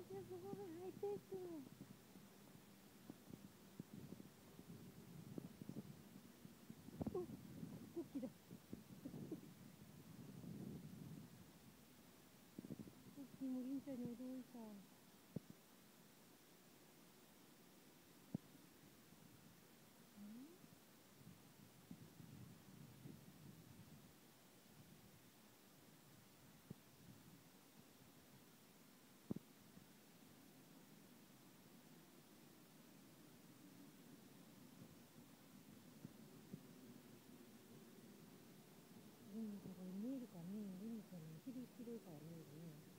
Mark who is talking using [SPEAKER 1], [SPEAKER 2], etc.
[SPEAKER 1] すごいハイペース。お、飛行機だ。飛行機もりんちゃんに驚いた。リンのところ見えるかね。リンのところの広いから見えるね。